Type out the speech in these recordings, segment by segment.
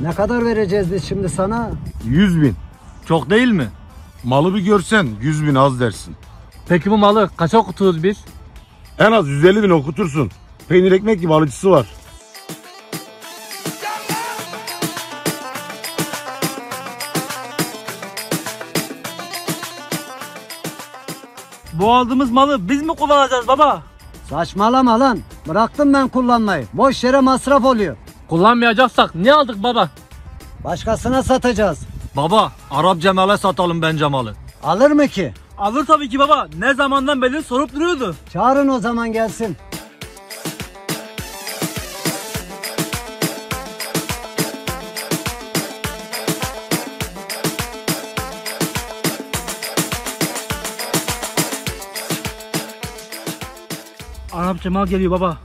Ne kadar vereceğiz biz şimdi sana? 100.000. Çok değil mi? Malı bir görsen 100.000 az dersin. Peki bu malı kaça okuturuz biz? En az 150.000 okutursun. Peynir ekmek gibi alıcısı var. Bu aldığımız malı biz mi kullanacağız baba? Saçmalama lan. Bıraktım ben kullanmayı. Boş yere masraf oluyor. Kullanmayacaksak niye aldık baba? Başkasına satacağız. Baba, Arap Cemal'e satalım bence malı. Alır mı ki? Alır tabii ki baba. Ne zamandan beri sorup duruyordu. Çağırın o zaman gelsin. Arap Cemal geliyor baba.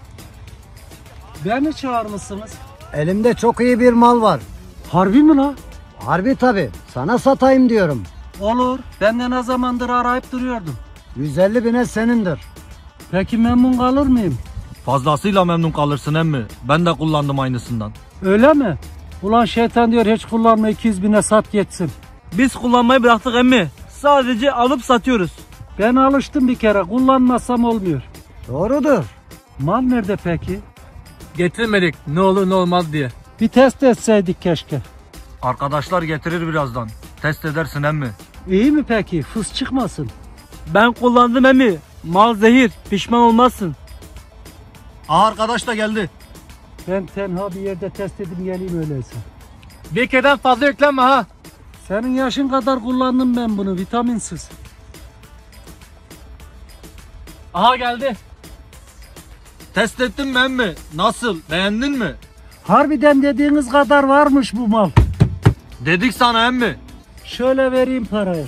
Beni çağırmışsınız. Elimde çok iyi bir mal var. Harbi mi la? Harbi tabi. Sana satayım diyorum. Olur. Ben de ne zamandır arayıp duruyordum. 150.000'e senindir. Peki memnun kalır mıyım? Fazlasıyla memnun kalırsın emmi. Ben de kullandım aynısından. Öyle mi? Ulan şeytan diyor hiç kullanma 200.000'e sat geçsin. Biz kullanmayı bıraktık emmi. Sadece alıp satıyoruz. Ben alıştım bir kere, kullanmazsam olmuyor. Doğrudur. Mal nerede peki? Getirmedik ne olur ne olmaz diye. Bir test etseydik keşke. Arkadaşlar getirir birazdan. Test edersin emmi. İyi mi peki? Fıs çıkmasın. Ben kullandım emmi. Mal zehir. Pişman olmazsın. Aha arkadaş da geldi. Ben tenha bir yerde test edip geleyim öyleyse. Bir kereden fazla yüklenme ha. Senin yaşın kadar kullandım ben bunu, vitaminsiz. Aha geldi. Test ettin mi emmi? Nasıl? Beğendin mi? Harbiden dediğiniz kadar varmış bu mal. Dedik sana emmi. Şöyle vereyim parayı.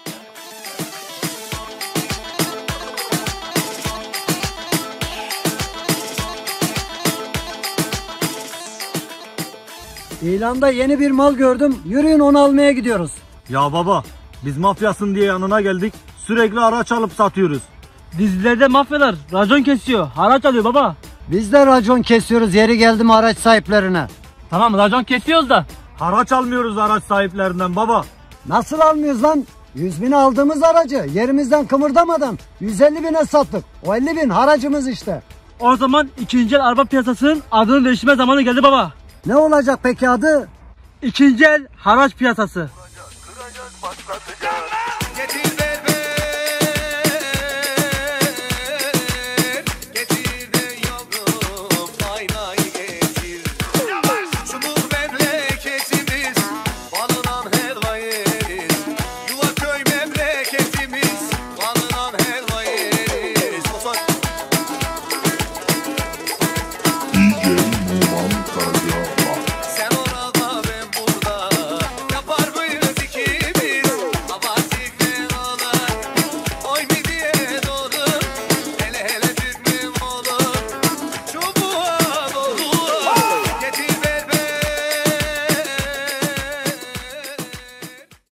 İlanda yeni bir mal gördüm. Yürüyün onu almaya gidiyoruz. Ya baba, biz mafyasın diye yanına geldik. Sürekli araç alıp satıyoruz. Dizilerde mafyalar racon kesiyor, haraç alıyor baba. Biz de racon kesiyoruz yeri geldi mi araç sahiplerine. Tamam racon kesiyoruz da haraç almıyoruz araç sahiplerinden baba. Nasıl almıyoruz lan? 100.000'e aldığımız aracı yerimizden kımırdamadan 150.000'e sattık. O 50.000 haracımız işte. O zaman ikinci el araba piyasasının adını değiştirme zamanı geldi baba. Ne olacak peki adı? İkinci el haraç piyasası.